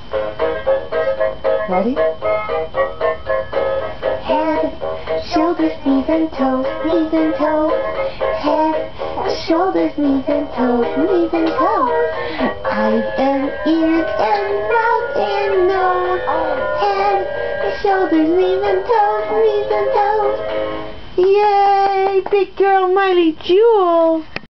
Ready? Head, shoulders, knees and toes, knees and toes. Head, shoulders, knees and toes, knees and toes. Eyes and ears and mouth and nose. Head, shoulders, knees and toes, knees and toes. Yay! Big girl Miley Jewel!